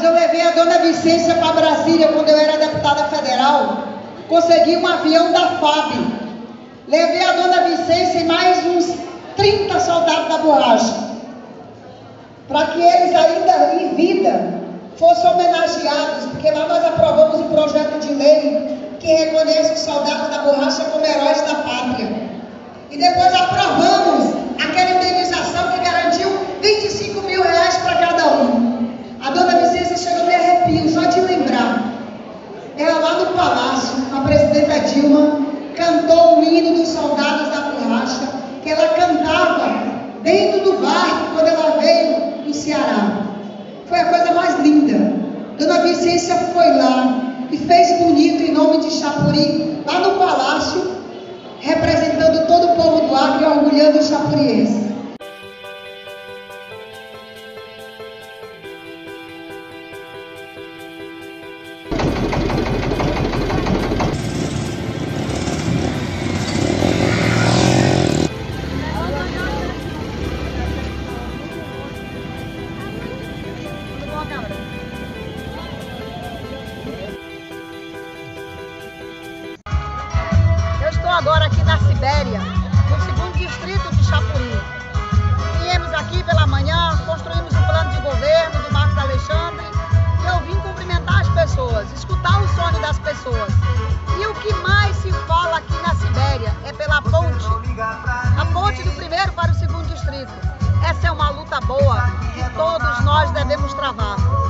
eu levei a dona Vicência para Brasília quando eu era deputada federal. Consegui um avião da FAB. Levei a dona Vicência e mais uns 30 soldados da borracha, para que eles ainda em vida fossem homenageados, porque lá nós aprovamos um projeto de lei que reconhece os soldados da borracha como heróis da pátria. E depois aprovamos aquela indenização que garantiu R$25 mil para cada um. A dona Vicência chegou a me arrepio só de lembrar. Ela lá no palácio, a presidenta Dilma cantou o hino dos soldados da borracha, que ela cantava dentro do barco quando ela veio no Ceará. Foi a coisa mais linda. Dona Vicência foi lá e fez bonito em nome de Chapuri, lá no palácio, representando todo o povo do Acre e orgulhando os chapurienses. Eu estou agora aqui na Sibéria, no 2º distrito de Chapuri. Viemos aqui pela manhã, construímos o plano de governo do Marcos Alexandre e eu vim cumprimentar as pessoas, escutar o sonho das pessoas. E o que mais se fala aqui na Sibéria é pela ponte, a ponte do 1º para o 2º distrito. Essa é uma luta boa que todos nós devemos travar.